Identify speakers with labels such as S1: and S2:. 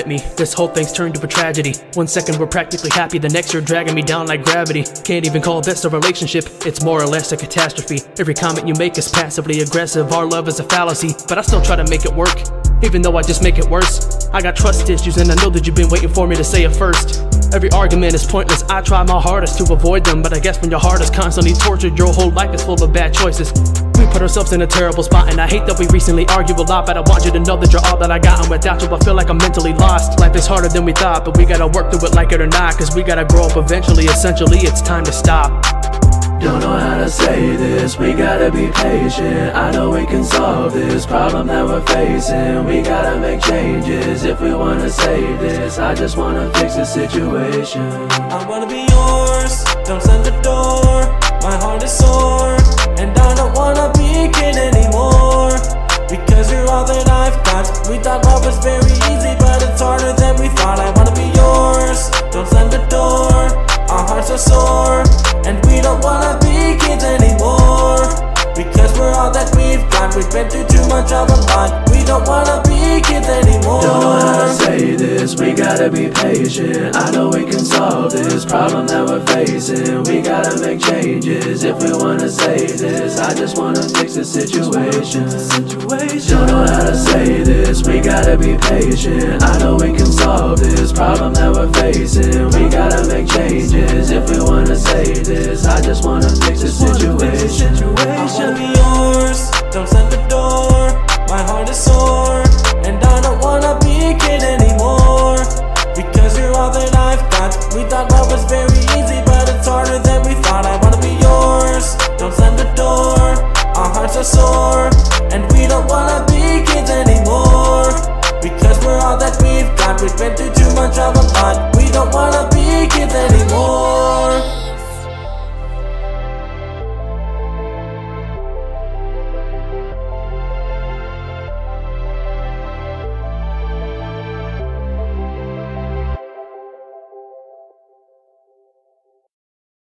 S1: me. This whole thing's turned to a tragedy. One second we're practically happy, the next you're dragging me down like gravity. Can't even call this a relationship, it's more or less a catastrophe. Every comment you make is passively aggressive, our love is a fallacy. But I still try to make it work, even though I just make it worse. I got trust issues and I know that you've been waiting for me to say it first. Every argument is pointless, I try my hardest to avoid them, but I guess when your heart is constantly tortured, your whole life is full of bad choices. We put ourselves in a terrible spot, and I hate that we recently argue a lot, but I want you to know that you're all that I got, and without you I feel like I'm mentally lost. Life is harder than we thought, but we gotta work through it like it or not, cause we gotta grow up eventually. Essentially it's time to stop.
S2: Don't know how to say this, we gotta be patient. I know we can solve this problem that we're facing. We gotta make changes if we wanna save this. I just wanna fix the situation.
S3: I wanna be yours, don't send the door. My heart is sore, and I don't wanna be a kid anymore, because you're all that I've got. We thought love was very easy, but it's harder than we thought. I wanna be yours, don't send the door. Our hearts are sore, and we don't wanna be kids anymore, because we're all that we've got. We've been through too much of a lot. We don't wanna be kids anymore.
S2: Don't know how to say this, we gotta be patient. I know we can solve this problem that we're facing. We gotta make changes if we wanna save this. I just wanna fix the situation. Don't know how to say this, we gotta be patient. I know we can solve this problem that we're facing. We gotta make changes if we wanna save this. I just wanna fix the situation.